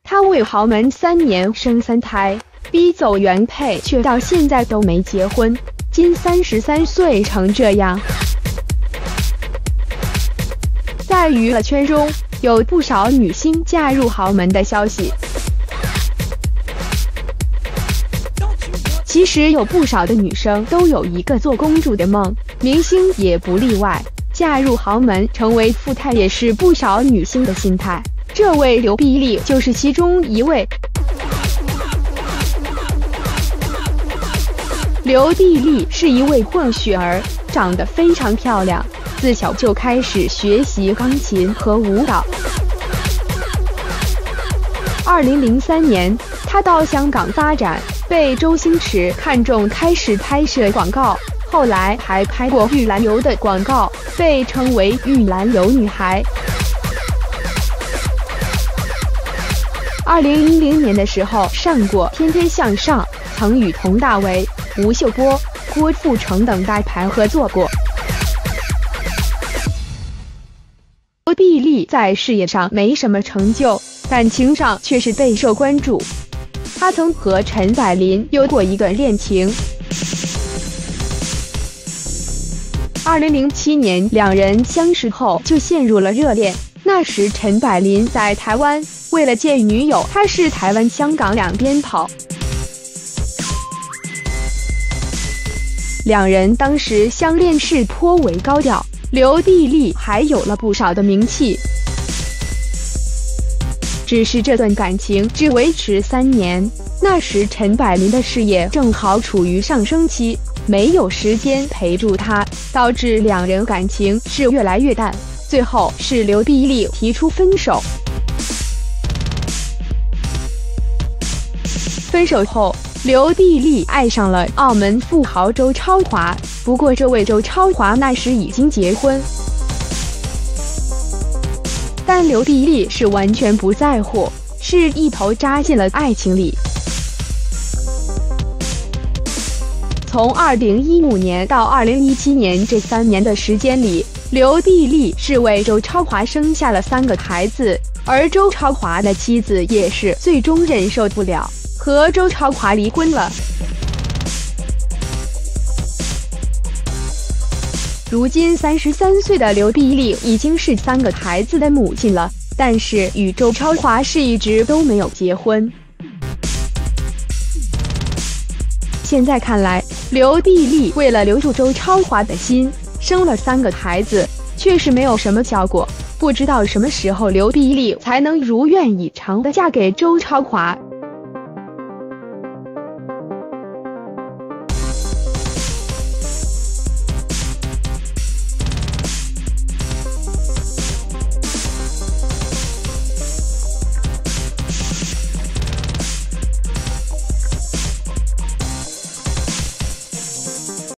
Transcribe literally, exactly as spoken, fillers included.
她为豪门三年生三胎，逼走原配，却到现在都没结婚。今三十三岁成这样。在娱乐圈中，有不少女星嫁入豪门的消息。其实有不少的女生都有一个做公主的梦，明星也不例外。嫁入豪门，成为富太也是不少女星的心态。这位刘碧丽就是其中一位。刘碧丽是一位混血儿，长得非常漂亮，自小就开始学习钢琴和舞蹈。二零零三年，她到香港发展，被周星驰看中，开始拍摄广告。后来还拍过玉兰油的广告，被称为玉兰油女孩。二零一零年的时候上过《天天向上》，曾与佟大为、吴秀波、郭富城等大牌合作过。刘碧丽在事业上没什么成就，感情上却是备受关注。她曾和陈柏霖有过一段恋情。二零零七年，两人相识后就陷入了热恋。那时陈柏霖在台湾，为了见女友，他是台湾、香港两边跑。两人当时相恋是颇为高调，刘碧丽还有了不少的名气。只是这段感情只维持三年，那时陈柏霖的事业正好处于上升期，没有时间陪住他，导致两人感情是越来越淡。最后是刘碧丽提出分手。分手后，刘碧丽爱上了澳门富豪周超华，不过这位周超华那时已经结婚。但刘碧丽是完全不在乎，是一头扎进了爱情里。从二零一五年到二零一七年这三年的时间里，刘碧丽是为周超华生下了三个孩子，而周超华的妻子也是最终忍受不了，和周超华离婚了。如今三十三岁的刘碧丽已经是三个孩子的母亲了，但是与周超华是一直都没有结婚。现在看来，刘碧丽为了留住周超华的心，生了三个孩子，确实没有什么效果。不知道什么时候刘碧丽才能如愿以偿地嫁给周超华。